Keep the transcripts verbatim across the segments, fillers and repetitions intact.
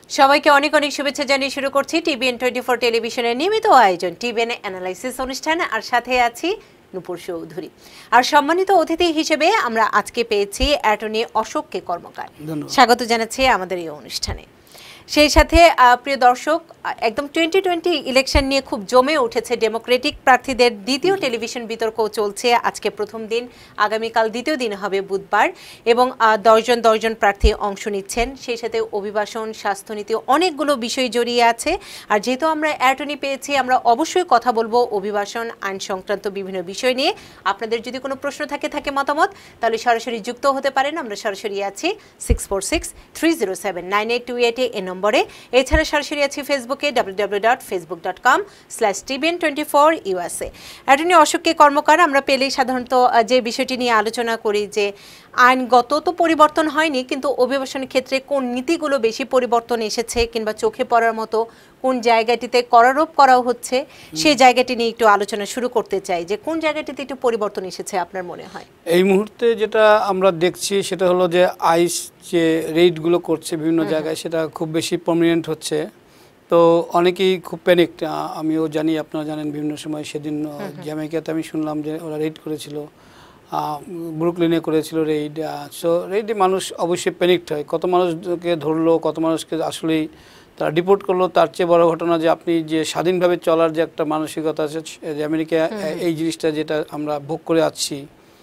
সবাইকে অনেক অনেক শুভেচ্ছা জানিয়ে শুরু করছি টিভিএন টোয়েন্টি ফোর টেলিভিশনের নিয়মিত আয়োজন টিভিএন অ্যানালাইসিস অনুষ্ঠান। আর সাথে আছি নূপুর চৌধুরী। আর সম্মানিত অতিথি হিসেবে আমরা আজকে পেয়েছি অ্যাটর্নি অশোক কে কর্মকার। স্বাগত জানাচ্ছি আমাদের এই অনুষ্ঠানে। সেই সাথে প্রিয় দর্শক, একদম টোয়েন্টি টোয়েন্টি ইলেকশন নিয়ে খুব জমে উঠেছে। ডেমোক্রেটিক প্রার্থীদের দ্বিতীয় টেলিভিশন বিতর্ক চলছে। আজকে প্রথম দিন, আগামীকাল দ্বিতীয় দিন হবে বুধবার, এবং দশজন দশজন প্রার্থী অংশ নিচ্ছেন। সেই সাথে অভিবাসন, স্বাস্থ্যনীতি, অনেকগুলো বিষয় জড়িয়ে আছে। আর যেহেতু আমরা অ্যাটর্নি পেয়েছি, আমরা অবশ্যই কথা বলবো অভিবাসন আইন সংক্রান্ত বিভিন্ন বিষয় নিয়ে। আপনাদের যদি কোনো প্রশ্ন থাকে থাকে মতামত, তাহলে সরাসরি যুক্ত হতে পারেন। আমরা সরাসরি আছি six four six three zero seven nine eight two eight এ নম্বরে। এছাড়া সরাসরি আছি ফেসবুকে W W W dot facebook dot com slash TVN twenty four USA. Attorney Ashok K Karmakar, আমরা পেলেই সাধারণত যে বিষয়টি নিয়ে আলোচনা করি যে আইনগত তো পরিবর্তন হয়নি, কিন্তু অভিবাসনের ক্ষেত্রে কোন নীতিগুলো বেশি পরিবর্তন এসেছে কিংবা চোখে পড়ার মতো কোন জায়গাটিতে করারোপ করা হচ্ছে, সেই জায়গাটি নিয়ে একটু আলোচনা শুরু করতে চাই। যে কোন জায়গাটিতে একটু পরিবর্তন এসেছে আপনার মনে হয়? এই মুহূর্তে যেটা আমরা দেখছি সেটা হলো যে আইস যে রেইডগুলো করছে বিভিন্ন জায়গায়, সেটা খুব বেশি প্রমিনেন্ট হচ্ছে। তো অনেকেই খুব প্যানিক, আমিও জানি, আপনারা জানেন। বিভিন্ন সময় সেদিন জ্যামাইকাতে আমি শুনলাম যে ওরা রেইড করেছিল, ব্রুকলিনে করেছিল রেইড। সো রেইডে মানুষ অবশ্যই প্যানিকড হয়। কত মানুষকে ধরলো, কত মানুষকে আসলেই তারা ডিপোর্ট করলো। তার চেয়ে বড় ঘটনা যে আপনি যে স্বাধীনভাবে চলার যে একটা মানসিকতা আছে, যে আমেরিকা এই জিনিসটা যেটা আমরা ভোগ করে আসছি,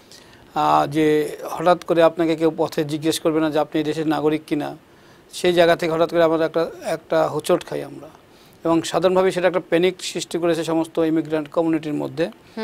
যে হঠাৎ করে আপনাকে কেউ পথে জিজ্ঞেস করবে না যে আপনি এই দেশের নাগরিক কিনা, সেই জায়গা থেকে হঠাৎ করে আমরা একটা একটা হোঁচট খাই আমরা। এবং সাধারণভাবে সেটা একটা প্যানিক সৃষ্টি করেছে সমস্ত ইমিগ্রান্ট কমিউনিটির মধ্যে,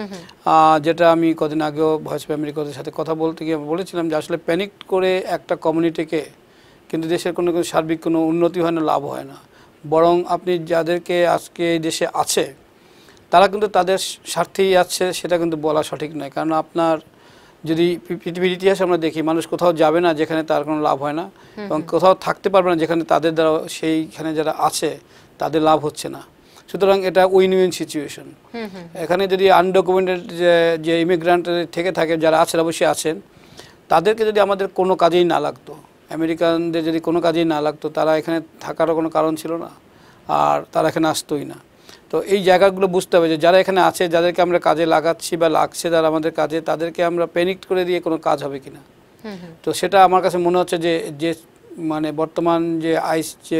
যেটা আমি কদিন আগেও ভয়েস অফ আমেরিকাদের সাথে কথা বলতে গিয়ে বলেছিলাম যে আসলে প্যানিক করে একটা কমিউনিটিকে কিন্তু দেশের কোনো কোনো সার্বিক কোনো উন্নতি হয় না, লাভ হয় না। বরং আপনি যাদেরকে আজকে এই দেশে আছে তারা কিন্তু তাদের স্বার্থেই আছে, সেটা কিন্তু বলা সঠিক নয়। কারণ আপনার যদি পৃথিবীর ইতিহাস আমরা দেখি, মানুষ কোথাও যাবে না যেখানে তার কোনো লাভ হয় না, এবং কোথাও থাকতে পারবে না যেখানে তাদের দ্বারা সেইখানে যারা আছে তাদের লাভ হচ্ছে না। সুতরাং এটা উইন উইন সিচুয়েশন। এখানে যদি আনডকুমেন্টেড যে যে ইমিগ্রান্ট থেকে থাকে, যারা আছেন অবশ্যই আছেন, তাদেরকে যদি আমাদের কোনো কাজেই না লাগতো, আমেরিকানদের যদি কোনো কাজেই না লাগতো, তারা এখানে থাকারও কোনো কারণ ছিল না, আর তারা এখানে আসতোই না। তো এই জায়গাগুলো বুঝতে হবে যে যারা এখানে আছে, যাদেরকে আমরা কাজে লাগাচ্ছি বা লাগছে যারা আমাদের কাজে, তাদেরকে আমরা প্যানিক করে দিয়ে কোনো কাজ হবে কিনা। তো সেটা আমার কাছে মনে হচ্ছে যে যে মানে বর্তমান যে আইস যে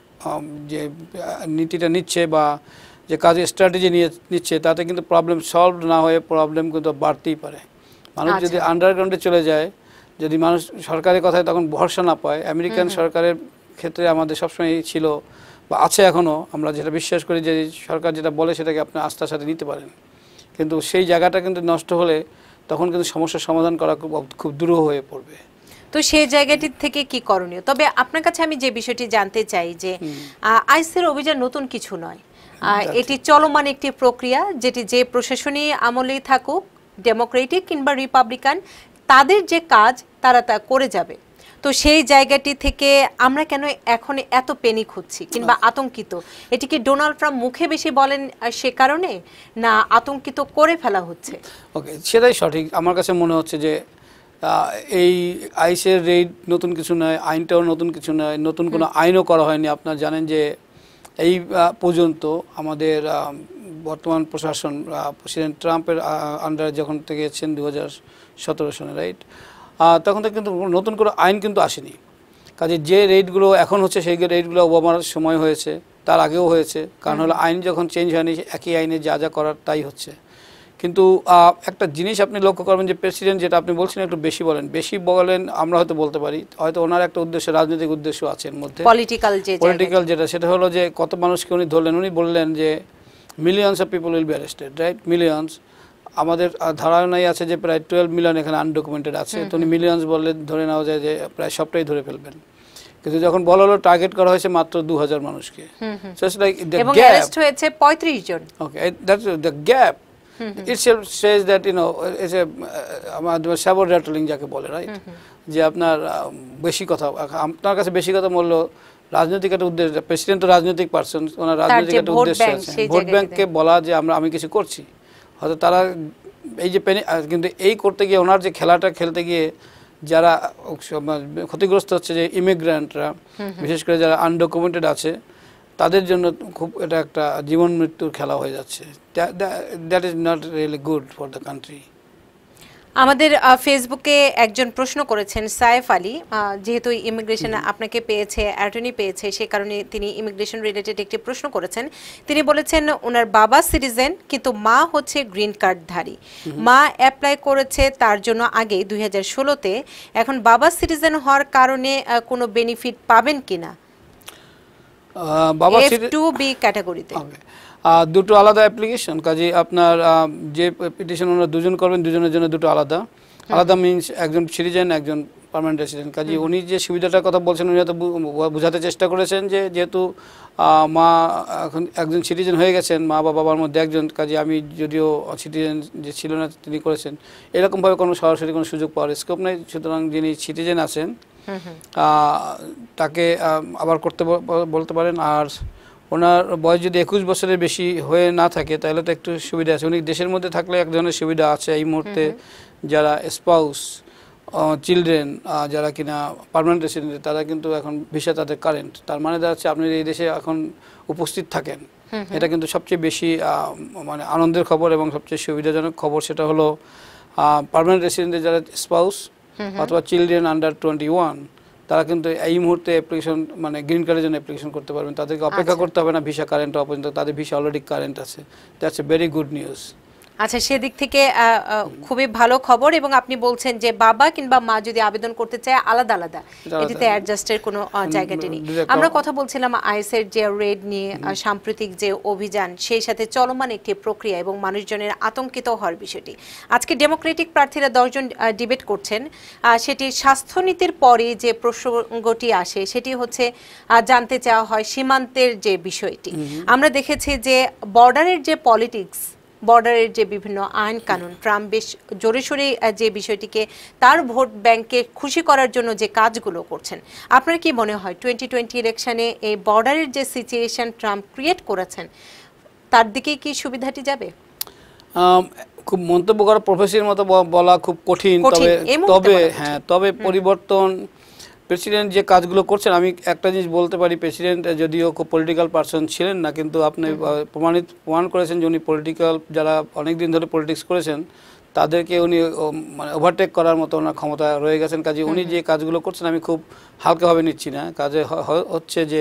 যে নীতিটা নিচ্ছে বা যে কাজের স্ট্র্যাটেজি নিয়ে নিচ্ছে, তাতে কিন্তু প্রবলেম সলভ না হয়ে প্রবলেম কিন্তু বাড়তেই পারে। মানুষ যদি আন্ডারগ্রাউন্ডে চলে যায়, যদি মানুষ সরকারের কথায় তখন ভরসা না পায়, আমেরিকান সরকারের ক্ষেত্রে আমাদের সবসময় ছিল বা আছে এখনও, আমরা যেটা বিশ্বাস করি যে সরকার যেটা বলে সেটাকে আপনি আস্থার সাথে নিতে পারেন। কিন্তু সেই জায়গাটা কিন্তু নষ্ট হলে তখন কিন্তু সমস্যার সমাধান করা খুব খুব দুরূহ হয়ে পড়বে। তো সেই জায়গাটির থেকে কি করণীয়? তবে আপনার কাছে আমি যে বিষয়টি জানতে চাই যে আইসের অভিযান নতুন কিছু নয়, এটি চলমান একটি প্রক্রিয়া, যেটি যে প্রশাসনী আমলেই থাকুক, ডেমোক্রেটিক কিংবা রিপাবলিকান, তাদের যে কাজ তারা তা করে যাবে। তো সেই জায়গাটি থেকে আমরা কেন এখন এত প্যানিক হচ্ছি কিংবা আতঙ্কিত? এটি কি ডোনাল্ড ট্রাম্প মুখে বেশি বলেন সে কারণে, না আতঙ্কিত করে ফেলা হচ্ছে? ওকে, সেটাই সঠিক। আমার কাছে মনে হচ্ছে যে এই আইসের রেইড নতুন কিছু নয়, আইনটাও নতুন কিছু নয়, নতুন কোনো আইনও করা হয়নি। আপনারা জানেন যে এই পর্যন্ত আমাদের বর্তমান প্রশাসন প্রেসিডেন্ট ট্রাম্পের আন্ডারে যখন থেকে এসেছেন দু হাজার সতেরো সনে, রাইট, তখন থেকে কিন্তু নতুন কোনো আইন কিন্তু আসেনি। কাজে যে রেটগুলো এখন হচ্ছে সেই রেটগুলো ওবামার সময় হয়েছে, তার আগেও হয়েছে। কারণ হলো আইন যখন চেঞ্জ হয়নি, একই আইনে যা যা করার তাই হচ্ছে। কিন্তু একটা জিনিস আপনি লক্ষ্য করবেন যে প্রেসিডেন্ট, যেটা আপনি বলছেন একটু বেশি বলেন, বেশি বলেন আমরা হয়তো বলতে পারি, হয়তো ওনার একটা উদ্দেশ্য, রাজনৈতিক উদ্দেশ্য আছে এর মধ্যে, পলিটিক্যাল যে পলিটিক্যাল যেটা, সেটা হলো যে কত মানুষকে উনি ধরলেন। উনি বললেন যে millions of people will be arrested, right, millions. আমাদের ধারণাই আছে যে প্রায় টুয়েলভ মিলিয়ন এখানে আনডকুমেন্টেড আছে, তো উনি মিলিয়নস বললে ধরে নেওয়া যায় যে প্রায় সবটাই ধরে ফেলবেন। কিন্তু যখন বলা হলো টার্গেট করা হয়েছে মাত্র দু হাজার মানুষকে, so it's like the gap, এবং অ্যারেস্ট হয়েছে পঁয়ত্রিশ জন। Okay, that's the gap itself says that you know it's a আমাদের সাবর র্যাটলিং যাকে বলে, রাইট, যে আপনার বেশি কথা, আপনার কাছে বেশি কথা বলল রাজনৈতিক একটা উদ্দেশ্য। প্রেসিডেন্ট তো রাজনৈতিক পারসন, ওনার রাজনৈতিক একটা উদ্দেশ্য আছে, ভোট ব্যাংককে বলা যে আমরা আমি কিছু করছি। হয়তো তারা এই যে কিন্তু এই করতে গিয়ে ওনার যে খেলাটা খেলতে গিয়ে যারা ক্ষতিগ্রস্ত হচ্ছে যে ইমিগ্রান্টরা, বিশেষ করে যারা আনডকুমেন্টেড আছে, তাদের জন্য খুব এটা একটা জীবন মৃত্যুর খেলা হয়ে যাচ্ছে। That is not really good for the country. আমাদের ফেসবুকে একজন প্রশ্ন করেছেন, সাইফ আলী, যেহেতু ইমিগ্রেশনে আপনাকে পেয়েছে, অ্যাটর্নি পেয়েছে, সে কারণে তিনি ইমিগ্রেশন রিলেটেড একটি প্রশ্ন করেছেন। তিনি বলেছেন ওনার বাবা সিটিজেন কিন্তু মা হচ্ছে গ্রিন কার্ডধারী। মা অ্যাপ্লাই করেছে তার জন্য আগে দুই হাজার ষোলোতে, এখন বাবা সিটিজেন হওয়ার কারণে কোনো বেনিফিট পাবেন কিনা বাবা এফ টু বি ক্যাটাগরিতে? দুটো আলাদা অ্যাপ্লিকেশন, কাজে আপনার যে পিটিশন ওনারা দুজন করবেন, দুজনের জন্য দুটো আলাদা আলাদা মিনস একজন সিটিজেন, একজন পার্মানেন্ট রেসিডেন্ট। কাজে উনি যে সুবিধাটার কথা বলছেন, উনি হয়তো বোঝাতে চেষ্টা করেছেন যে যেহেতু মা এখন একজন সিটিজেন হয়ে গেছেন, মা বা বাবার মধ্যে একজন, কাজে আমি যদিও সিটিজেন যে ছিল না তিনি করেছেন, এরকমভাবে কোনো সরাসরি কোনো সুযোগ পাওয়ার স্কোপ নেই। সুতরাং যিনি সিটিজেন আছেন তাকে আবার করতে বলতে পারেন। আর ওনার বয়স যদি একুশ বছরের বেশি হয়ে না থাকে তাহলে তো একটু সুবিধা আছে। উনি দেশের মধ্যে থাকলে এক ধরনের সুবিধা আছে এই মুহূর্তে, যারা স্পাউস, চিলড্রেন, যারা কিনা পার্মানেন্ট রেসিডেন্ট, তারা কিন্তু এখন ভিসা তাদের কারেন্ট, তার মানে দাঁড়াচ্ছে আপনি এই দেশে এখন উপস্থিত থাকেন। এটা কিন্তু সবচেয়ে বেশি মানে আনন্দের খবর এবং সবচেয়ে সুবিধাজনক খবর। সেটা হলো পার্মানেন্ট রেসিডেন্টের যারা স্পাউস অথবা চিলড্রেন আন্ডার টোয়েন্টি ওয়ান, তারা কিন্তু এই মুহূর্তে অ্যাপ্লিকেশন মানে গ্রিন কার্ডের জন্য অ্যাপ্লিকেশন করতে পারবেন। তাদেরকে অপেক্ষা করতে হবে না ভিসা কারেন্ট হওয়া পর্যন্ত, তাদের ভিসা অলরেডি কারেন্ট আছে। That's a very good news. আচ্ছা, সেদিক থেকে খুবই ভালো খবর। এবং আপনি বলছেন যে বাবা কিংবা মা যদি আবেদন করতে চায় আলাদা আলাদা, এটিতে অ্যাডজাস্টের কোনো জায়গাটি নেই। আমরা কথা বলছিলাম আইএসের যে রেড নিয়ে, সাম্প্রতিক যে অভিযান, সেই সাথে চলমান একটি প্রক্রিয়া এবং মানুষজনের আতঙ্কিত হওয়ার বিষয়টি। আজকে ডেমোক্রেটিক প্রার্থীরা দশজন ডিবেট করছেন, সেটি স্বাস্থ্যনীতির পরে যে প্রসঙ্গটি আসে সেটি হচ্ছে জানতে চাওয়া হয় সীমান্তের যে বিষয়টি। আমরা দেখেছি যে বর্ডারের যে পলিটিক্স, বর্ডারের যে বিভিন্ন আইন কানুন, ট্রাম্প বেশ জোরে সোরে যে বিষয়টিকে তার ভোট ব্যাংকে খুশি করার জন্য যে কাজগুলো করছেন, আপনার কি মনে হয় টোয়েন্টি টোয়েন্টি ইলেকশনে এই বর্ডারের যে সিচুয়েশন ট্রাম্প ক্রিয়েট করেছেন তার দিকে কি সুবিধাটি যাবে? খুব মন্তব্য করা প্রফেসরের মতো বলা খুব কঠিন, তবে তবে হ্যাঁ তবে পরিবর্তন প্রেসিডেন্ট যে কাজগুলো করছেন, আমি একটা জিনিস বলতে পারি, প্রেসিডেন্ট যদিও খুব পলিটিক্যাল পারসন ছিলেন না, কিন্তু আপনি প্রমাণিত প্রমাণ করেছেন যে উনি পলিটিক্যাল, যারা অনেক দিন ধরে পলিটিক্স করেছেন তাদেরকে উনি মানে ওভারটেক করার মতো ওনার ক্ষমতা রয়ে গেছেন। কাজে উনি যে কাজগুলো করছেন আমি খুব হালকাভাবে নিচ্ছি না। কাজে হচ্ছে যে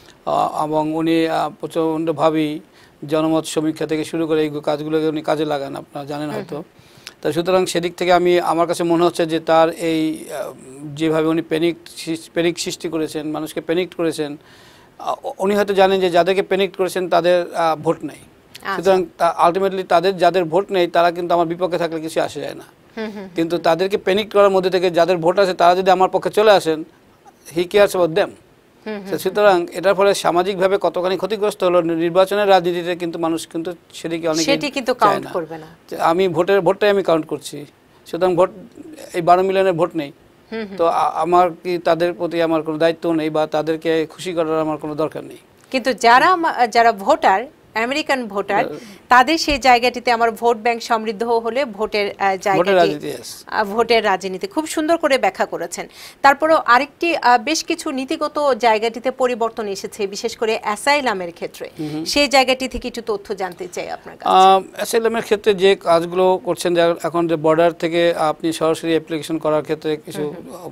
এবং উনি প্রচণ্ডভাবেই জনমত সমীক্ষা থেকে শুরু করে এই কাজগুলোকে উনি কাজে লাগান, আপনারা জানেন হয়তো। তা সুতরাং সেদিক থেকে আমি আমার কাছে মনে হচ্ছে যে তার এই যেভাবে উনি প্যানিক প্যানিক সৃষ্টি করেছেন, মানুষকে প্যানিক করেছেন, উনি হয়তো জানেন যে যাদেরকে প্যানিক করেছেন তাদের ভোট নেই। সুতরাং আলটিমেটলি তাদের যাদের ভোট নেই তারা কিন্তু আমার বিপক্ষে থাকলে কিছু আসে যায় না, কিন্তু তাদেরকে প্যানিক করার মধ্যে থেকে যাদের ভোট আছে তারা যদি আমার পক্ষে চলে আসেন, হি কেয়ারস অ্যাবাউট দেম। সুতরাং এটার ফলে সামাজিকভাবে কতখানি ক্ষতিগ্রস্ত হলো নির্বাচনের রাজনীতিতে, কিন্তু মানুষ কিন্তু সেদিকে অনেক কাউন্ট করবে না। আমি ভোটের ভোটটাই আমি কাউন্ট করছি, সুতরাং ভোট এই বারো মিলিয়নের ভোট নেই, তো আমার কি তাদের প্রতি আমার কোনো দায়িত্ব নেই বা তাদেরকে খুশি করার আমার কোনো দরকার নেই। কিন্তু যারা যারা ভোটার, আমেরিকান ভোটার, তাদের সেই জায়গাটিতে আমার ভোট ব্যাংক সমৃদ্ধ হলে ভোটের জায়গাটি, ভোটের রাজনীতি খুব সুন্দর করে ব্যাখ্যা করেছেন। তারপরেও আরেকটি বেশ কিছু নীতিগত জায়গাটিতে পরিবর্তন এসেছে, বিশেষ করে অ্যাসাইলামের ক্ষেত্রে, সেই জায়গাটি থেকে একটু তথ্য জানতে চাই আপনার কাছে। অ্যাসাইলামের ক্ষেত্রে যে কাজগুলো করছেন, এখন যে বর্ডার থেকে আপনি সরাসরি অ্যাপ্লিকেশন করার ক্ষেত্রে কিছু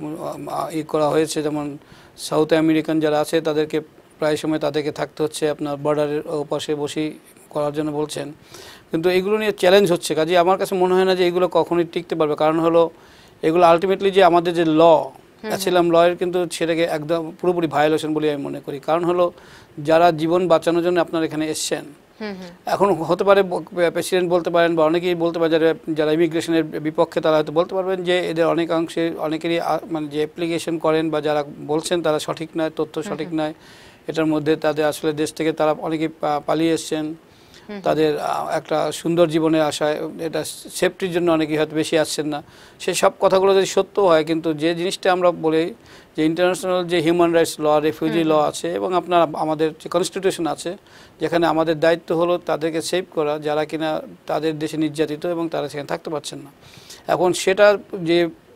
ই করা হয়েছে, যেমন সাউথ আমেরিকান যারা আছে তাদেরকে প্রায় সময় তাদেরকে থাকতে হচ্ছে আপনার বর্ডারের ওপাশে বসেই করার জন্য বলছেন, কিন্তু এগুলো নিয়ে চ্যালেঞ্জ হচ্ছে। কাজে আমার কাছে মনে হয় না যে এগুলো কখনোই টিকতে পারবে, কারণ হলো এগুলো আলটিমেটলি যে আমাদের যে ল, অ্যাসাইলাম লয়ের কিন্তু সেটাকে একদম পুরোপুরি ভায়োলেশন বলে আমি মনে করি। কারণ হলো যারা জীবন বাঁচানোর জন্য আপনার এখানে এসছেন, এখন হতে পারে প্রেসিডেন্ট বলতে পারেন বা অনেকেই বলতে পারে যারা যারা ইমিগ্রেশনের বিপক্ষে, তারা হয়তো বলতে পারবেন যে এদের অনেকাংশে অনেকেরই মানে যে অ্যাপ্লিকেশন করেন বা যারা বলছেন তারা সঠিক নয়, তথ্য সঠিক নয়। এটার মধ্যে তাদের আসলে দেশ থেকে তারা অনেকে পালিয়ে এসছেন, তাদের একটা সুন্দর জীবনের আশায়, এটা সেফটির জন্য অনেকেই হয়তো বেশি আসছেন না। সেই সব কথাগুলো যদি সত্য হয়, কিন্তু যে জিনিসটা আমরা বলি যে ইন্টারন্যাশনাল যে human rights law, refugee law আছে এবং আপনার আমাদের যে কনস্টিটিউশন আছে, যেখানে আমাদের দায়িত্ব হলো তাদেরকে সেভ করা যারা কিনা তাদের দেশে নির্যাতিত এবং তারা সেখানে থাকতে পারছেন না। এখন সেটা যে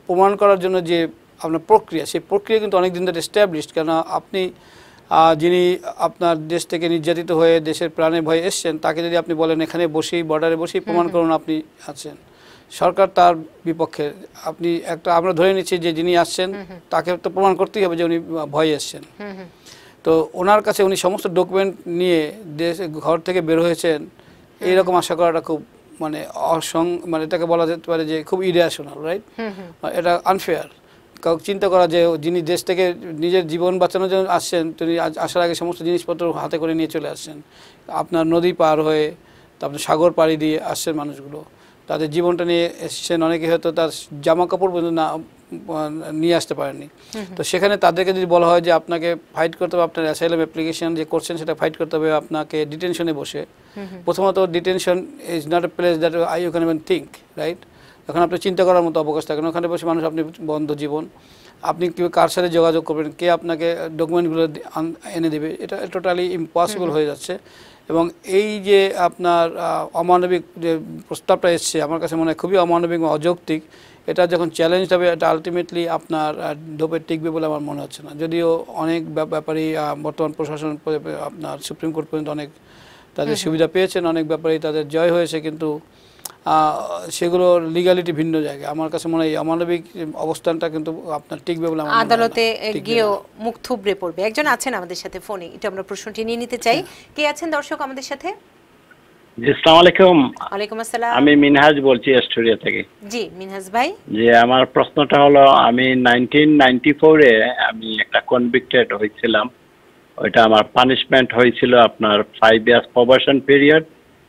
প্রমাণ করার জন্য যে আপনার প্রক্রিয়া, সেই প্রক্রিয়া কিন্তু অনেক দিন ধরে এস্টাবলিশড। কেন আপনি যিনি আপনার দেশ থেকে নির্যাতিত হয়ে দেশের প্রাণে ভয়ে এসছেন, তাকে যদি আপনি বলেন এখানে বসেই বর্ডারে বসেই প্রমাণ করুন আপনি আছেন, সরকার তার বিপক্ষে। আপনি একটা আমরা ধরে নিচ্ছি যে যিনি আসছেন তাকে তো প্রমাণ করতেই হবে যে উনি ভয়ে এসছেন। তো ওনার কাছে উনি সমস্ত ডকুমেন্ট নিয়ে দেশ ঘর থেকে বের হয়েছেন, এইরকম আশা করাটা খুব মানে অসং মানে এটাকে বলা যেতে পারে যে খুব ইরেশনাল, রাইট? এটা আনফেয়ার। কাউ চিন্তা করা যে যিনি দেশ থেকে নিজের জীবন বাঁচানোর জন্য আসছেন, তিনি আসার আগে সমস্ত জিনিসপত্র হাতে করে নিয়ে চলে আসছেন। আপনার নদী পার হয়ে, তারপরে সাগর পাড়ি দিয়ে আসছেন মানুষগুলো, তাদের জীবনটা নিয়ে এসছেন। অনেকে হয়তো তার জামা কাপড় পর্যন্ত না নিয়ে আসতে পারেননি। তো সেখানে তাদেরকে যদি বলা হয় যে আপনাকে ফাইট করতে হবে, আপনার অ্যাসাইলাম অ্যাপ্লিকেশন যে করছেন সেটা ফাইট করতে হবে আপনাকে ডিটেনশনে বসে। প্রথমত detention is not a place that I you can even think, right? এখন আপনি চিন্তা করার মতো অবকাশ থাকেন। ওখানে বসে মানুষ, আপনি বন্ধ জীবন, আপনি কেউ কার সাথে যোগাযোগ করবেন, কে আপনাকে ডকুমেন্টগুলো এনে দেবে, এটা টোটালি ইম্পসিবল হয়ে যাচ্ছে। এবং এই যে আপনার অমানবিক যে প্রস্তাবটা এসছে, আমার কাছে মনে হয় খুবই অমানবিক এবং অযৌক্তিক। এটা যখন চ্যালেঞ্জ হবে, এটা আলটিমেটলি আপনার ধোপে টিকবে বলে আমার মনে হচ্ছে না। যদিও অনেক ব্যাপারেই বর্তমান প্রশাসন, আপনার সুপ্রিম কোর্ট পর্যন্ত অনেক তাদের সুবিধা পেয়েছেন, অনেক ব্যাপারেই তাদের জয় হয়েছে, কিন্তু সেগুলো লিগ্যালিটি ভিন্ন জায়গায়। আমার কাছে মনে হয় অমানবিক অবস্থানটা কিন্তু আপনার টিকবে বলে আমার আদালতে গিয়েও মুখ থুবড়ে পড়বে। একজন আছেন আমাদের সাথে ফোনে, এটা আমরা প্রশ্নটি নিয়ে নিতে চাই। কে আছেন দর্শক আমাদের সাথে? জি, আসসালামু আলাইকুম। ওয়ালাইকুম আসসালাম। আমি মিনহাজ বলছি অস্ট্রেলিয়া থেকে। জি মিনহাজ ভাই। জি, আমার প্রশ্নটা হলো, আমি নাইনটিন নাইনটি ফোরে আমি একটা কনভিক্টেড হয়েছিলাম। ওইটা আমার পানিশমেন্ট হয়েছিল আপনার five years probation period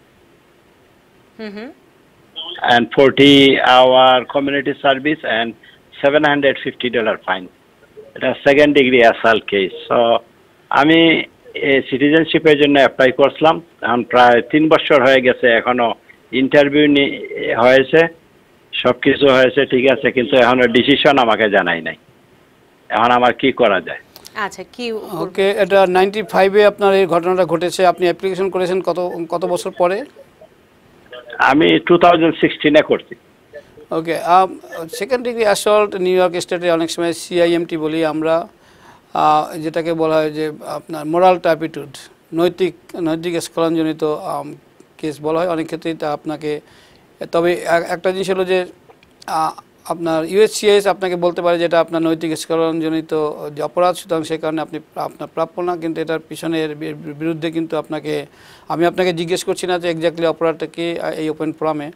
hmm hmm and forty hour community service and seven hundred fifty dollar fine. এটা second degree assault case. So আমি সিটিজেনশিপের জন্য অ্যাপ্লাই করছিলাম। এখন প্রায় তিন বছর হয়ে গেছে, এখনো ইন্টারভিউ হয়েছে, সব কিছু হয়েছে, ঠিক আছে, কিন্তু এখনো ডিসিশন আমাকে জানাই নাই। এখন আমার কি করা যায়? আচ্ছা, কি ওকে, এটা নাইনটি ফাইভে আপনার এই ঘটনাটা ঘটেছে। আপনি অ্যাপ্লিকেশন করেছেন কত কত বছর পরে? আমি টু থাউজেন্ড সিক্সটিনে করছি। Okay, second degree assault New York স্টেটে অনেক সময় সিআইএমটি বলি আমরা, যেটাকে বলা হয় যে আপনার মোরাল টার্পিটিউড, নৈতিক নৈতিক স্খলনজনিত কেস বলা হয় অনেক ক্ষেত্রেই। তা আপনাকে, তবে একটা জিনিস হলো যে আপনার ইউএসসিএস আপনাকে বলতে পারে যে এটা আপনার নৈতিক স্খলনজনিত যে অপরাধ, সুতরাং সেই কারণে আপনি আপনার প্রাপ্য না। কিন্তু এটার পিছনের বিরুদ্ধে কিন্তু আপনাকে, আমি আপনাকে জিজ্ঞেস করছি না যে এক্স্যাক্টলি অপরাধটা কি এই ওপেন ফোরামে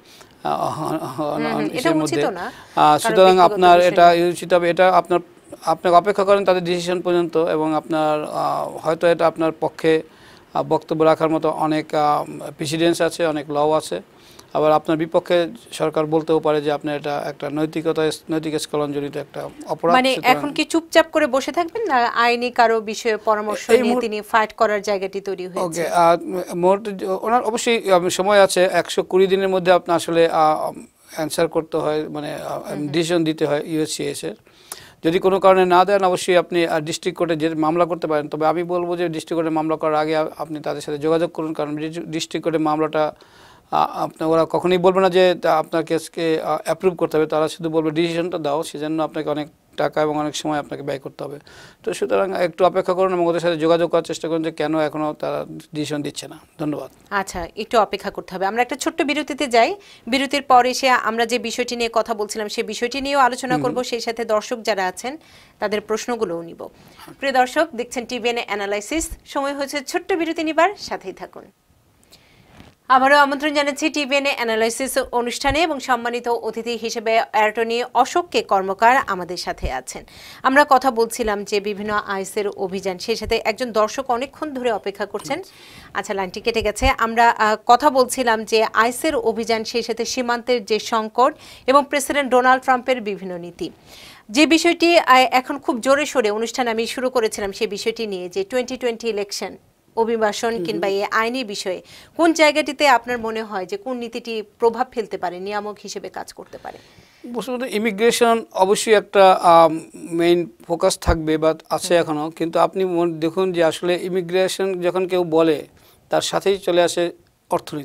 মধ্যে, সুতরাং আপনার এটা উচিত হবে, এটা আপনার আপনাকে অপেক্ষা করেন তাদের ডিসিশন পর্যন্ত। এবং আপনার হয়তো এটা আপনার পক্ষে বক্তব্য রাখার মতো অনেক প্রেসিডেন্স আছে, অনেক ল আছে। আবার আপনার বিপক্ষে সরকার বলতেও পারে যে আপনার এটা একটা নৈতিকতা নৈতিক স্খলনজনিত একটা অপরাধ। মানে এখন কি চুপচাপ করে বসে থাকবেন না, আইনি কারো বিষয়ে পরামর্শ নিয়ে তিনি ফাইট করার জায়গাটি তৈরি হয়েছে? ওকে, মোট ওনার অবশ্যই সময় আছে, একশো কুড়ি দিনের মধ্যে আপনার আসলে অ্যান্সার করতে হয়, মানে ডিসিশন দিতে হয় ইউএসসিএস এর। যদি কোনো কারণে না দেন, অবশ্যই আপনি ডিস্ট্রিক্ট কোর্টে যে মামলা করতে পারেন। তবে আমি বলবো যে ডিস্ট্রিক্ট কোর্টে মামলা করার আগে আপনি তাদের সাথে যোগাযোগ করুন, কারণ ডিস্ট্রিক্ট কোর্টে মামলাটা আপনার ওরা কখনোই বলবে না যে আপনার কেসকে অ্যাপ্রুভ করতে হবে, তারা শুধু বলবে ডিসিশনটা দাও, সেজন্য আপনাকে অনেক টাকা এবং অনেক সময় আপনাকে ব্যয় করতে হবে। তো সুতরাং একটু অপেক্ষা করুন এবং ওদের সাথে যোগাযোগ করার চেষ্টা করুন যে কেন এখনও তারা ডিসিশন দিচ্ছে না। ধন্যবাদ। আচ্ছা, একটু অপেক্ষা করতে হবে। আমরা একটা ছোট্ট বিরতিতে যাই। বিরতির পর এসে আমরা যে বিষয়টি নিয়ে কথা বলছিলাম সেই বিষয়টি নিয়েও আলোচনা করব, সেই সাথে দর্শক যারা আছেন তাদের প্রশ্নগুলোও নিব। প্রিয় দর্শক, দেখছেন টিভিএন অ্যানালাইসিস। সময় হয়েছে ছোট্ট বিরতি নিবার, সাথেই থাকুন। আবারও আমন্ত্রণ জানাচ্ছি টিভিএন অ্যানালাইসিস অনুষ্ঠানে, এবং সম্মানিত অতিথি হিসেবে অ্যাটর্নি অশোক কে কর্মকার আমাদের সাথে আছেন। আমরা কথা বলছিলাম যে বিভিন্ন আইসের অভিযান, সেই সাথে একজন দর্শক অনেকক্ষণ ধরে অপেক্ষা করছেন। আচ্ছা, লাইনটি কেটে গেছে। আমরা কথা বলছিলাম যে আইসের অভিযান, সেই সাথে সীমান্তের যে সংকট এবং প্রেসিডেন্ট ডোনাল্ড ট্রাম্পের বিভিন্ন নীতি, যে বিষয়টি এখন খুব জোরে সোরে অনুষ্ঠান আমি শুরু করেছিলাম, সেই বিষয়টি নিয়ে যে টোয়েন্টি টোয়েন্টি ইলেকশন, অভিবাসন কিংবা এই আইনি বিষয়ে কোন জায়গাটিতে আপনার মনে হয় যে কোন নীতিটি প্রভাব ফেলতে পারে, নিয়ামক হিসেবে কাজ করতে পারে? বস্তুত ইমিগ্রেশন অবশ্যই একটা মেইন ফোকাস থাকবে বা আছে এখনও, কিন্তু আপনি দেখুন যে আসলে ইমিগ্রেশন যখন কেউ বলে তার সাথেই চলে আসে অর্থনীতি।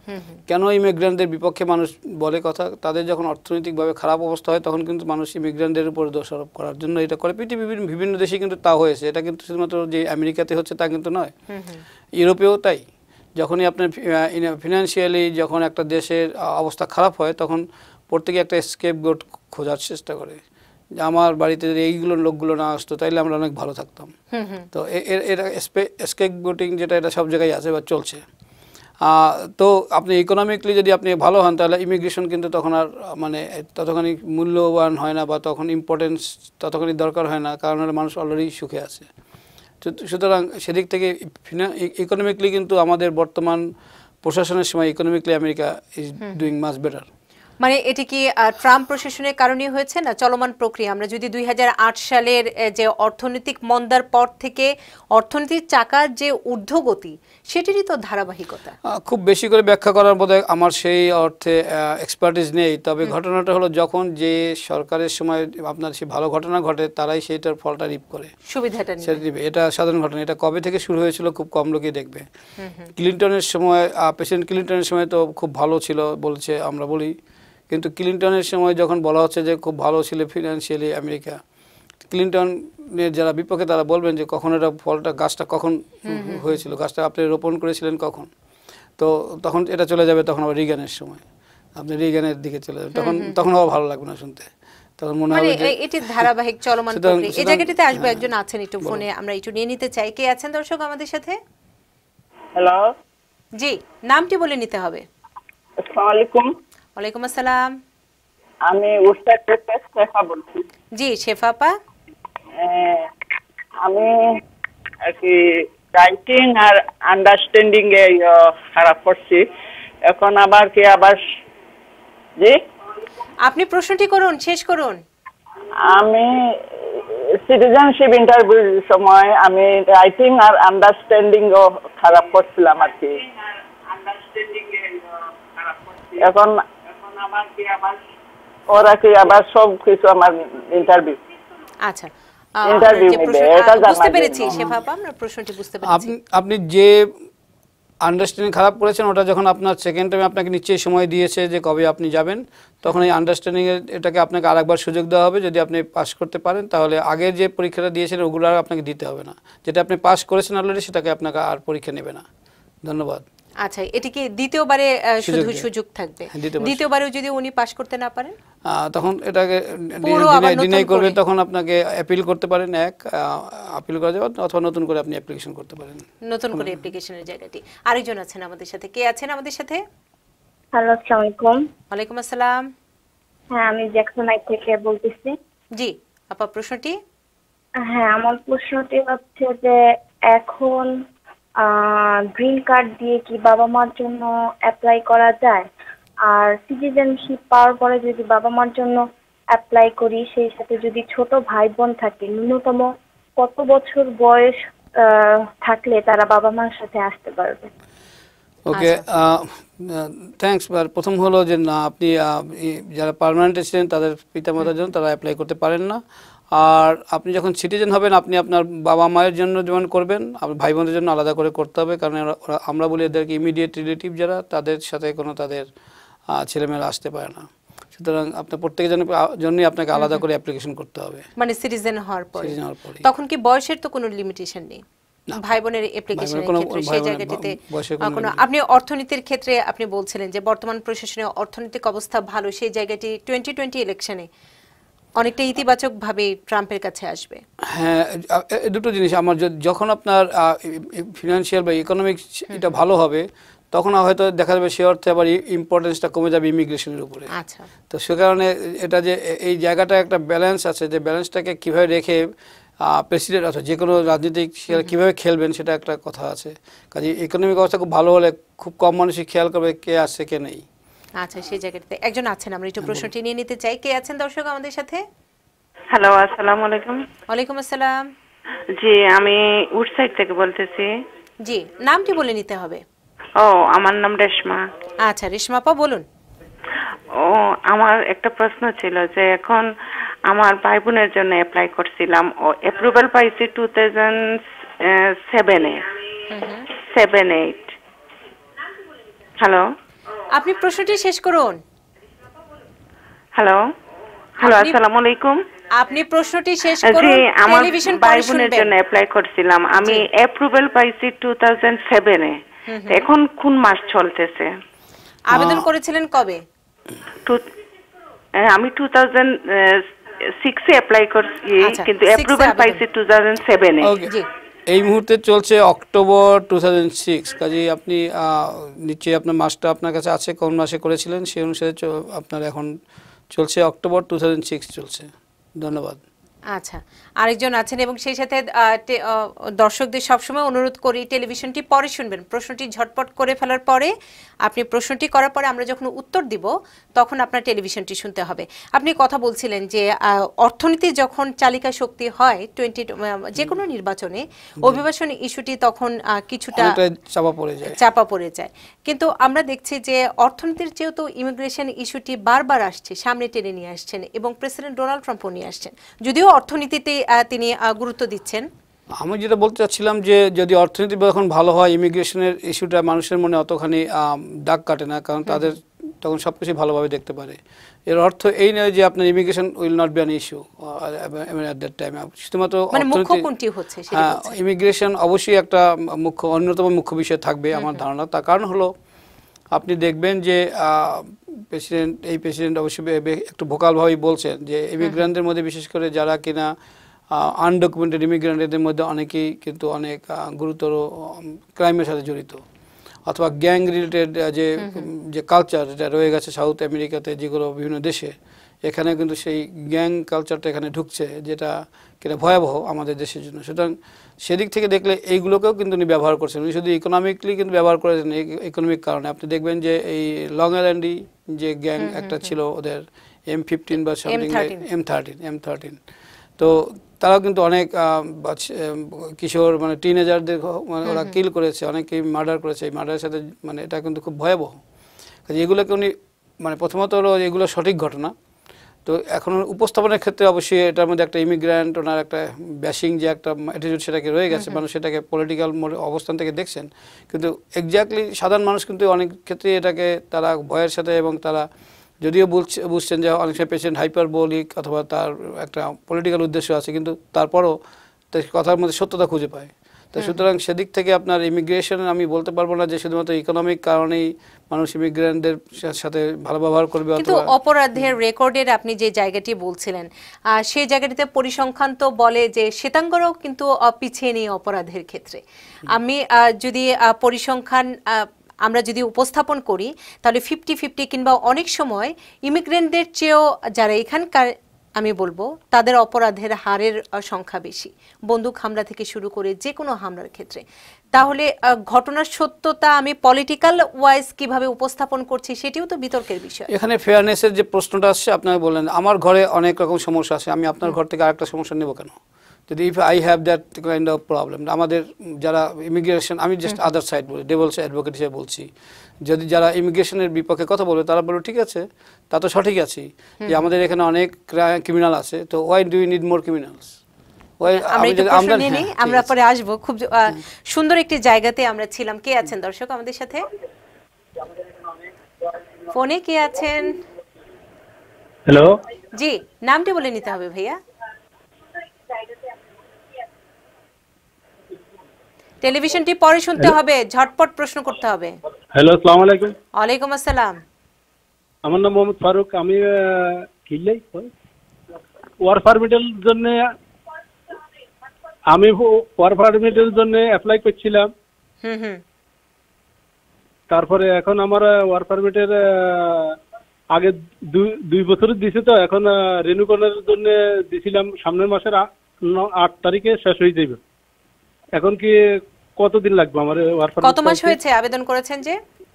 কেন ইমিগ্রেন্টদের বিপক্ষে মানুষ বলে কথা, তাদের যখন অর্থনৈতিকভাবে খারাপ অবস্থা হয় তখন কিন্তু মানুষ ইমিগ্রেন্টদের উপর দোষারোপ করার জন্য এটা করে। পৃথিবীর বিভিন্ন দেশে কিন্তু তা হয়েছে, এটা কিন্তু শুধুমাত্র যে আমেরিকাতে হচ্ছে তা কিন্তু নয়, ইউরোপেও তাই। যখনই আপনার ফিনান্সিয়ালি যখন একটা দেশের অবস্থা খারাপ হয় তখন প্রত্যেকে একটা স্কেপ গোট খোঁজার চেষ্টা করে, যে আমার বাড়িতে যদি এইগুলো লোকগুলো না আসতো তাইলে আমরা অনেক ভালো থাকতাম। তো এটা স্কেপ গোটিং যেটা এটা সব জায়গায় আছে বা চলছে। তো আপনি ইকোনমিকলি যদি আপনি ভালো হন তাহলে ইমিগ্রেশন কিন্তু তখন আর মানে ততখানি মূল্যবান হয় না বা তখন ইম্পর্টেন্স ততখানি দরকার হয় না, কারণ মানুষ অলরেডি সুখে আছে। সুতরাং সেদিক থেকে ইকোনমিকলি কিন্তু আমাদের বর্তমান প্রশাসনের সময় economically America is doing much better. মানে এটি কি ট্রাম্প প্রশাসনের কারণে হয়েছে না চলমান প্রক্রিয়া? আমরা যদি দুই হাজার আট সালের যে অর্থনৈতিক মন্দার পর থেকে অর্থনীতির চাকার যে ঊর্ধ্বগতি সেটিরই তো ধারাবাহিকতা। খুব বেশি করে ব্যাখ্যা করার মধ্যে আমার সেই অর্থে এক্সপার্টিস নেই, তবে ঘটনাটা হলো যখন যে সরকারের সময় আপনার সেই ভালো ঘটনা ঘটে তারাই সেইটার ফলটা রিপ করে, সুবিধাটা নিবে। এটা সাধারণ ঘটনা। এটা কবে থেকে শুরু হয়েছিল খুব কম লোকই দেখবে। ক্লিনটনের সময়, প্রেসিডেন্ট ক্লিনটনের সময় তো খুব ভালো ছিল বলছে আমরা বলি, কিন্তু ক্লিনটনের সময় যখন বলা হচ্ছে যে খুব ভালো ছিল ফিনান্সিয়ালি আমেরিকা, ক্লিনটনের যারা বিপক্ষে তারা বলবেন যে কখন এটা ফলটা গাছটা কখন হয়েছিল, গাছটা আপনি রোপণ করেছিলেন কখন। তো তখন এটা চলে যাবে তখন আবার রিগানের সময়, আপনি রিগানের দিকে চলে যাবেন, তখন তখন আবার ভালো লাগবে না শুনতে, তখন মনে হবে যে এটি ধারাবাহিক চলমান প্রক্রিয়া। এই জায়গাটিতে আসবে একজন আছেন একটু ফোনে, আমরা একটু নিয়ে নিতে চাই। কে আছেন দর্শক আমাদের সাথে? হ্যালো, জি, নামটি বলে নিতে হবে। আসসালামু আলাইকুম। ওয়ালাইকুম আসসালাম। আমি উস্তাদ থেকে শেফা বলছি। জি শেফা আপা, আমি আর কি রাইটিং আর আন্ডারস্ট্যান্ডিং এ খারাপ করছি, এখন আবার কি আবার জি আপনি প্রশ্নটি করুন, শেষ করুন। আমি সিটিজেনশিপ ইন্টারভিউর সময় আমি রাইটিং আর আন্ডারস্ট্যান্ডিং ও খারাপ করছিলাম আর কি, এখন এখন আমার কি আবার ওরা কি আবার সব কিছু আমার ইন্টারভিউ। আচ্ছা, ইন্টারভিউ বুঝতে পেরেছি শেফা আপা, আমরা প্রশ্নটি বুঝতে পেরেছি। আপনি আপনি যে আন্ডারস্ট্যান্ডিং খারাপ করেছেন ওটা যখন আপনার সেকেন্ড টাইমে আপনাকে নিশ্চয়ই সময় দিয়েছে যে কবে আপনি যাবেন, তখন এই আন্ডারস্ট্যান্ডিংয়ের এটাকে আপনাকে আরেকবার সুযোগ দেওয়া হবে। যদি আপনি পাস করতে পারেন তাহলে আগের যে পরীক্ষাটা দিয়েছিলেন ওগুলো আর আপনাকে দিতে হবে না, যেটা আপনি পাস করেছেন অলরেডি সেটাকে আপনাকে আর পরীক্ষা নেবে না। ধন্যবাদ। আচ্ছা, এটি কি দ্বিতীয়বারে শুধু সুযোগ থাকবে? দ্বিতীয়বারেও যদি উনি পাস করতে না পারেন তখন এটাকে ডিনাই করবে, তখন আপনাকে অ্যাপিল করতে পারেন, এক আপিল করা যাবে, অথবা নতুন করে আপনি অ্যাপ্লিকেশন করতে পারেন। নতুন করে অ্যাপ্লিকেশনের জায়গাটি। আরেকজন আছেন আমাদের সাথে, কে আছেন আমাদের সাথে? হ্যালো, আসসালামু আলাইকুম। ওয়ালাইকুম আসসালাম। হ্যাঁ, আমি জ্যাকসনাইট থেকে বলতেছি। জি আপা, প্রশ্নটি? হ্যাঁ, আমার প্রশ্নটি হচ্ছে যে এখন গ্রিন কার্ড দিয়ে কি বাবা মার জন্য অ্যাপ্লাই করা যায়? আর সিটিজেনশিপ পাওয়ার পরে যদি বাবা মার জন্য অ্যাপ্লাই করি, সেই সাথে যদি ছোট ভাই বোন থাকে, ন্যূনতম কত বছর বয়স থাকলে তারা বাবা মার সাথে আসতে পারবে? Okay, thanks. প্রথম হলো যে না, আপনি যারা পার্মানেন্ট রেসিডেন্ট তাদের পিতামাতার জন্য তারা অ্যাপ্লাই করতে পারেন না। আর আপনি যখন সিটিজেন হবেন আপনি আপনার বাবা মায়ের জন্য যেমন করবেন, আপনার ভাই বোনদের জন্য আলাদা করে করতে হবে, কারণ আমরা বলি এদেরকে ইমিডিয়েট রিলেটিভ যারা, তাদের সাথে কোনো তাদের ছেলেমেয়েরা আসতে পারে না। সুতরাং আপনার প্রত্যেকের জন্যই আপনাকে আলাদা করে অ্যাপ্লিকেশন করতে হবে, মানে সিটিজেন হওয়ার পরে। তখন কি বয়সের তো কোনো লিমিটেশন নেই ভাই বোনের অ্যাপ্লিকেশনের ক্ষেত্রে? সেই জায়গাটিতে কোনো, আপনি অর্থনীতির ক্ষেত্রে আপনি বলছিলেন যে বর্তমান প্রশাসনের অর্থনৈতিক অবস্থা ভালো, সেই জায়গাটি টোয়েন্টি টোয়েন্টি ইলেকশনে অনেকটা ইতিবাচক ভাবে ট্রাম্পের কাছে আসবে। হ্যাঁ, দুটো জিনিস। আমার যখন আপনার ফিনান্সিয়াল বা ইকোনমিক এটা ভালো হবে তখন হয়তো দেখা যাবে সে অর্থে আবার ইম্পর্টেন্সটা কমে যাবে ইমিগ্রেশনের উপরে। আচ্ছা, তো সে কারণে এটা যে এই জায়গাটা একটা ব্যালেন্স আছে, যে ব্যালেন্সটাকে কীভাবে রেখে প্রেসিডেন্ট অথবা যে কোনো রাজনীতিক কীভাবে খেলবেন সেটা একটা কথা আছে। কাজে ইকোনমিক অবস্থা খুব ভালো হলে খুব কম মানুষই খেয়াল করবে কে আসছে কে নেই। আচ্ছা, সেই জায়গাটাতে একজন আছেন, আমরা একটু প্রশ্নটি নিয়ে নিতে চাই। কে আছেন দর্শক আমাদের সাথে? হ্যালো, আসসালামু আলাইকুম। ওয়ালাইকুম আসসালাম। জি, আমি উডসাইড থেকে বলতেছি। জি, নামটি বলে নিতে হবে। ও, আমার নাম রেশমা। আচ্ছা রেশমা আপা, বলুন। ও, আমার একটা প্রশ্ন ছিল যে এখন আমার ভাই বোনের জন্য অ্যাপ্লাই করছিলাম, ও অ্যাপ্রুভাল পাইছি টু থাউজেন্ড সেভেনে সেভেন এইট। হ্যালো, আপনি প্রশ্নটি শেষ করুন। হ্যালো হ্যালো আপনি- আসসালামু আলাইকুম। আপনি প্রশ্নটি শেষ জি করুন, আমার টেলিভিশন ভাই পরে বোনের শুনবেন। জন্য অ্যাপ্লাই করছিলাম, আমি জি। অ্যাপ্রুভাল পাইছি টু থাউজেন্ড সেভেনে। এখন কোন মাস চলতেছে? আবেদন করেছিলেন কবে? টু- আহ, আমি টু থাউজেন্ড সিক্সে অ্যাপ্লাই করছি, আচ্ছা, কিন্তু six এ অ্যাপ্রুভাল আবেদন। পাইছি টু থাউজেন্ড সেভেনে। ওকে জি। এই মুহূর্তে চলছে অক্টোবর টু থাউজেন্ড সিক্স, কাজেই আপনি আহ, নিশ্চয়ই আপনার মাসটা আপনার কাছে আছে, কোন মাসে করেছিলেন সেই অনুসারে চ- আপনার এখন চলছে অক্টোবর টু থাউজেন্ড সিক্স চলছে। ধন্যবাদ। আচ্ছা, আরেকজন আছেন এবং সেই সাথে আহ, টে- আহ, দর্শকদের সবসময় অনুরোধ করি টেলিভিশনটি পরে শুনবেন। প্রশ্নটি ঝটপট করে ফেলার পরে আপনি প্রশ্নটি করার পরে আমরা যখন উত্তর দিব তখন আপনার টেলিভিশনটি শুনতে হবে। আপনি কথা বলছিলেন যে আহ, অর্থনীতি যখন চালিকা শক্তি হয় টোয়েন্টি যে কোনো নির্বাচনে অভিবাসন ইস্যুটি তখন আহ, কিছুটা অনেকটা চাপা পড়ে যায়। চাপা পড়ে যায়, কিন্তু আমরা দেখছি যে অর্থনীতির চেয়েও তো ইমিগ্রেশন ইস্যুটি বারবার আসছে, সামনে টেনে নিয়ে আসছেন এবং প্রেসিডেন্ট ডোনাল্ড ট্রাম্পও নিয়ে আসছেন, যদিও অর্থনীতিতে আহ, তিনি আহ, গুরুত্ব দিচ্ছেন। আমি যেটা বলতে চাচ্ছিলাম যে যদি অর্থনীতি যখন ভালো হয়, ইমিগ্রেশনের ইস্যুটা মানুষের মনে অতখানি আম, দাগ কাটে না, কারণ তাদের তখন সব কিছু ভালোভাবে দেখতে পারে। এর অর্থ এই নয় যে আপনার immigration will not be an issue at that time. শুধুমাত্র মানে মুখ্য অর্থনীতি, কোনটি হচ্ছে সেটা হ্যাঁ, বলছেন। ইমিগ্রেশন অবশ্যই একটা মুখ্য অন্যতম মুখ্য বিষয় থাকবে আমার ধারণা। তার কারণ হলো আপনি দেখবেন যে প্রেসিডেন্ট এই প্রেসিডেন্ট অবশ্যই বে- বে- একটু ভোকালভাবেই বলছেন যে ইমিগ্রান্টদের মধ্যে বিশেষ করে যারা কিনা আনডকুমেন্টেড ইমিগ্রান্টদের মধ্যে অনেকেই কিন্তু অনেক আহ, গুরুতর ক্রাইমের সাথে জড়িত, অথবা গ্যাং রিলেটেড যে যে কালচার যেটা রয়ে গেছে সাউথ আমেরিকাতে, যেগুলো বিভিন্ন দেশে, এখানে কিন্তু সেই গ্যাং কালচারটা এখানে ঢুকছে, যেটা কিনা ভয়াবহ আমাদের দেশের জন্য। সুতরাং সেদিক থেকে দেখলে এইগুলোকেও কিন্তু উনি ব্যবহার করছেন। উনি শুধু ইকোনমিকলি কিন্তু ব্যবহার করেছেন, ইকোনমিক কারণে। আপনি দেখবেন যে এই লং আইল্যান্ডি যে গ্যাং একটা ছিল ওদের এম ফিফটিন বা something M thirteen M thirteen তো তারাও কিন্তু অনেক আহ, বাচ্চা- আহ, কিশোর মানে টিনেজারদের মানে ওরা কিল করেছে, অনেকেই মার্ডার করেছে। এই মার্ডারের সাথে মানে এটা কিন্তু খুব ভয়াবহ। কাজে এগুলোকে উনি মানে প্রথমত হলো এগুলো সঠিক ঘটনা। তো এখন উপস্থাপনের ক্ষেত্রে অবশ্যই এটার মধ্যে একটা ইমিগ্র্যান্ট ওনার একটা ব্যাশিং যে একটা অ্যাটিটিউড সেটাকে রয়ে গেছে, মানুষ সেটাকে পলিটিক্যাল অবস্থান থেকে দেখছেন, কিন্তু এক্স্যাক্টলি সাধারণ মানুষ কিন্তু অনেক ক্ষেত্রে এটাকে তারা ভয়ের সাথে, এবং তারা যদিও বুঝছে বুঝছেন যে অনেক সময় পেশেন্ট হাইপারবোলিক অথবা তার একটা পলিটিক্যাল উদ্দেশ্য আছে, কিন্তু তারপরও তার কথার মধ্যে সত্যতা খুঁজে পায়। তো সুতরাং সেদিক থেকে আপনার ইমিগ্রেশন আমি বলতে পারবো না যে শুধুমাত্র ইকোনমিক কারণেই মানুষ ইমিগ্রেন্টদের সাথে ভালো ব্যবহার করবে, কিন্তু অথবা অপরাধের রেকর্ডের আপনি যে জায়গাটি বলছিলেন আহ, সেই জায়গাটিতে পরিসংখ্যান তো বলে যে শ্বেতাঙ্গরাও কিন্তু আহ, পিছিয়ে নেই অপরাধের ক্ষেত্রে। আমি আহ, যদি আহ, পরিসংখ্যান আহ, আমরা যদি উপস্থাপন করি তাহলে ফিফটি ফিফটি কিংবা অনেক সময় ইমিগ্রেন্টদের চেয়েও যারা এখানকার আমি বলবো তাদের অপরাধের হারের আহ, সংখ্যা বেশি, বন্দুক হামলা থেকে শুরু করে যে কোনো হামলার ক্ষেত্রে। তাহলে আহ, ঘটনার সত্যতা আমি পলিটিক্যাল ওয়াইজ কিভাবে উপস্থাপন করছি সেটিও তো বিতর্কের বিষয়। এখানে ফেয়ারনেসের যে প্রশ্নটা আসছে, আপনাকে বললেন আমার ঘরে অনেক রকম সমস্যা আছে, আমি আপনার ঘর থেকে আরেকটা সমস্যা নেব কেন? যদি if I have that kind of problem, আমাদের যারা ইমিগ্রেশন, আমি জাস্ট আদার সাইড বলি, ডেভিলস অ্যাডভোকেট হিসেবে বলছি, যদি যারা ইমিগ্রেশনের বিপক্ষে কথা বলে তারা বলবে ঠিক আছে, তা তো সঠিক আছি যে আমাদের এখানে অনেক ক্রিমিনাল আছে, তো why do you need more criminals? আমরা একটু প্রশ্ন নিয়ে নিই, আমরা পরে আসবো। খুব আহ, সুন্দর একটি জায়গাতে আমরা ছিলাম। কে আছেন দর্শক আমাদের সাথে ফোনে? কে আছেন? হ্যালো, জি, নামটি বলে নিতে হবে ভাইয়া। টেলিভিশনটি পরে শুনতে হবে, ঝটপট প্রশ্ন করতে হবে। হ্যালো, আসসালামু আলাইকুম। ওয়ালাইকুম আসসালাম। আমার নাম মোহাম্মদ ফারুক। আমি কিল্লাই ওয়ার পারমিটের জন্য আমি ওয়ার পারমিটের জন্য অ্যাপ্লাই করছিলাম। হুম হুম তারপরে এখন আমার ওয়ার পারমিটের আগে দুই দুই বছর দিছে, তো এখন রিনিউ করার জন্য দিছিলাম সামনের মাসের আ- ন- আট তারিখে শেষ হয়ে যাবে। এখন কি কতদিন লাগবে আমার ওয়ার কত পারমিট? মাস হয়েছে আবেদন করেছেন যে?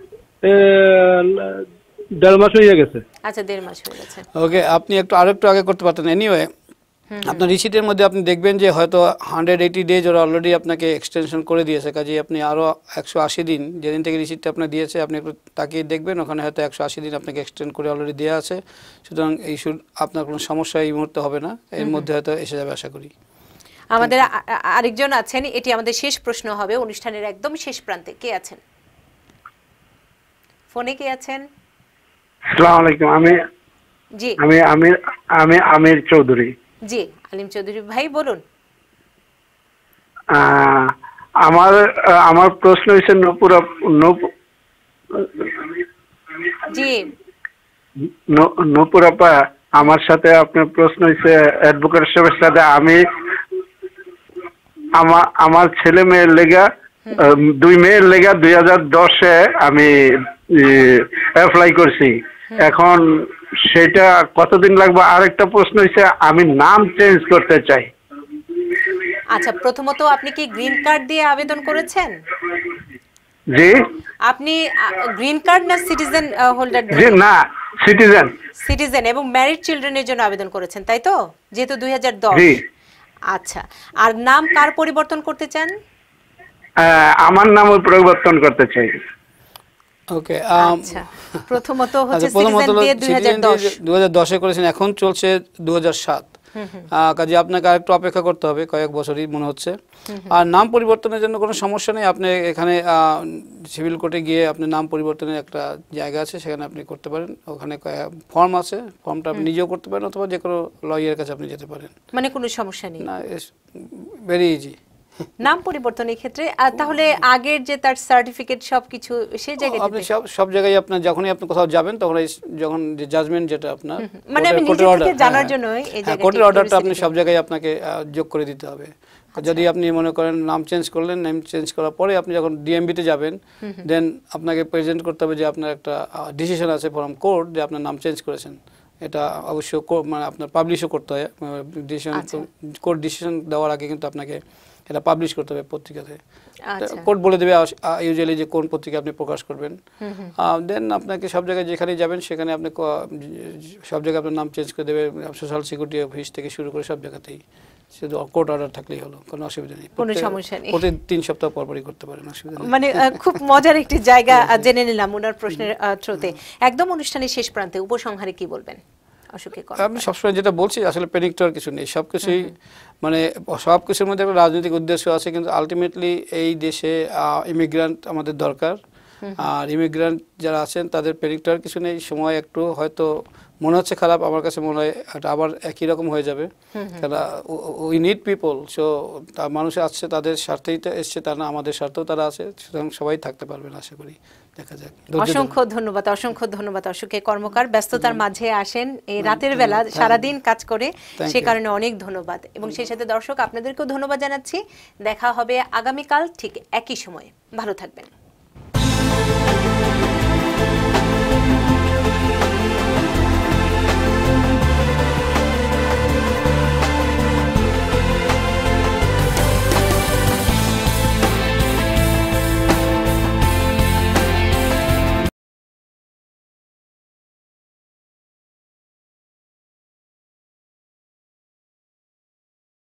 দেড় মাস হয়ে গেছে। আচ্ছা, দেড় মাস হয়ে গেছে। ওকে, আপনি একটু আরো একটু আগে করতে পারতেন। এনিওয়ে, আপনার রিসিটের মধ্যে আপনি দেখবেন যে হয়তো হান্ড্রেড এইটি ডেজ ওরা অলরেডি আপনাকে এক্সটেনশন করে দিয়েছে, কাজেই আপনি আরও একশো আশি দিন যেদিন থেকে রিসিটটা আপনার দিয়েছে আপনি একটু তাকিয়ে দেখবেন, ওখানে হয়তো একশো আশি দিন আপনাকে এক্সটেন্ড করে অলরেডি দেওয়া আছে। সুতরাং এই শুড আপনার কোনো সমস্যা এই মুহূর্তে হবে না, এর মধ্যে হয়তো এসে যাবে আশা করি। আমাদের আ- আ- আরেকজন আছেন, এটি আমাদের শেষ প্রশ্ন হবে অনুষ্ঠানের একদম শেষ প্রান্তে। কে আছেন? ফোনে কে আছেন? আসসালামু আলাইকুম। আমি জি আমি আমির আমি আমির চৌধুরী। জি আলিম চৌধুরী ভাই বলুন। আহ, আমার আমার প্রশ্ন হচ্ছে নূপুর আপ- নূপ- জি নূ- নূপুর আপা, আমার সাথে আপনার প্রশ্ন হচ্ছে অ্যাডভোকেট সাহেবের সাথে আমি আমার আমার ছেলে মেয়ের লেগা আহ, দুই মেয়ের লেগা দুই হাজার দশে আমি অ্যাপ্লাই করছি। এখন সেটা কতদিন লাগবে? আরেকটা প্রশ্ন হচ্ছে আমি নাম চেঞ্জ করতে চাই। আচ্ছা, প্রথমত আপনি কি গ্রিন কার্ড দিয়ে আবেদন করেছেন? জি আপনি গ্রিন কার্ড না সিটিজেন হোল্ডার? জি না, সিটিজেন। সিটিজেন এবং ম্যারিড চিলড্রেনের জন্য আবেদন করেছেন, তাই তো? যেহেতু দুই হাজার দশ। জি। আচ্ছা, আর নাম কার পরিবর্তন করতে চান? আহ, আমার নামও পরিবর্তন করতে চাই। ওকে, আচ্ছা, প্রথমত হচ্ছে সিটিজেন দিয়ে দুই হাজার দশ দুই হাজার দশে করেছেন, এখন চলছে দুই হাজার সাত। কাজে আপনাকে আরেকটু অপেক্ষা করতে হবে, কয়েক বছরই মনে হচ্ছে। আর নাম পরিবর্তনের জন্য কোনো সমস্যা নেই, আপনি এখানে সিভিল কোর্টে গিয়ে আপনি নাম পরিবর্তনের একটা জায়গা আছে, সেখানে আপনি করতে পারেন। ওখানে ফর্ম আছে, ফর্মটা আপনি নিজেও করতে পারেন অথবা যে কোনো লয়ারের কাছে আপনি যেতে পারেন। মানে কোনো সমস্যা নেই, না, ভেরি ইজি নাম পরিবর্তনের ক্ষেত্রে। আর তাহলে আগের যে তার সার্টিফিকেট সবকিছু সেই জায়গায় আপনি সব সব জায়গায় আপনার যখনই আপনি কোথাও যাবেন তখন এই যখন যে জাজমেন্ট যেটা আপনার মানে আমি নিজে থেকে জানার জন্য এই জায়গায় কোর্টের অর্ডারটা আপনি সব জায়গায় আপনাকে যোগ করে দিতে হবে। যদি আপনি মনে করেন নাম চেঞ্জ করলেন, নাম চেঞ্জ করার পরে আপনি যখন ডিএমবিতে যাবেন, দেন আপনাকে প্রেজেন্ট করতে হবে যে আপনার একটা ডিসিশন আছে ফ্রম কোর্ট যে আপনার নাম চেঞ্জ করেছেন। এটা অবশ্য মানে আপনার পাবলিশও করতে হয়, ডিসিশন কোর্ট ডিসিশন দেওয়ার আগে কিন্তু আপনাকে এটা পাবলিশ করতে হবে পত্রিকাতে। কোর্ট বলে দেবে ইউজুয়ালি যে কোন পত্রিকা আপনি প্রকাশ করবেন। দেন আপনাকে সব জায়গায় যেখানে যাবেন সেখানে আপনি সব জায়গায় আপনার নাম চেঞ্জ করে দেবে, সোশ্যাল সিকিউরিটি অফিস থেকে শুরু করে সব জায়গাতেই। শুধু কোর্ট অর্ডার থাকলেই হলো, কোনো অসুবিধা নেই, কোনো সমস্যা নেই। প্রতি তিন সপ্তাহ পর পরই করতে পারেন, অসুবিধা নেই। মানে খুব মজার একটি জায়গা জেনে নিলাম ওনার প্রশ্নের থ্রুতে। একদম অনুষ্ঠানের শেষ প্রান্তে উপসংহারে কি বলবেন? আমি সবসময় যেটা বলছি, আসলে প্যানিক তো আর কিছু নেই, সব কিছুই মানে সব কিছুর মধ্যে একটা রাজনৈতিক উদ্দেশ্য আছে, কিন্তু আলটিমেটলি এই দেশে ইমিগ্রান্ট আমাদের দরকার। আর ইমিগ্রান্ট যারা আছেন তাদের প্যানিক তো আর কিছু নেই। সময় একটু হয়তো মনে হচ্ছে খারাপ, আমার কাছে মনে হয় এটা আবার একই রকম হয়ে যাবে, কারণ উই নিড পিপল। সো মানুষ আসছে তাদের স্বার্থেই তো এসছে, তা না আমাদের স্বার্থেও তারা আছে, সুতরাং সবাই থাকতে পারবেন আশা করি। দেখা যাক। অসংখ্য ধন্যবাদ, অসংখ্য ধন্যবাদ অশোকে কর্মকার, ব্যস্ততার মাঝে আসেন এই রাতের বেলা, সারাদিন কাজ করে, সে কারণে অনেক ধন্যবাদ। এবং সেই সাথে দর্শক আপনাদেরকেও ধন্যবাদ জানাচ্ছি। দেখা হবে আগামীকাল ঠিক একই সময়ে, ভালো থাকবেন।